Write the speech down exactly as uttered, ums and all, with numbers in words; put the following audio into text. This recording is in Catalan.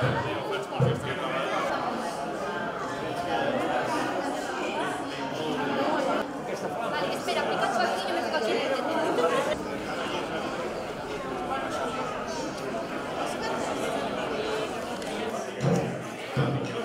Vale, espera, aplica tu aquí, yo me fico aquí en el tete. Thank you.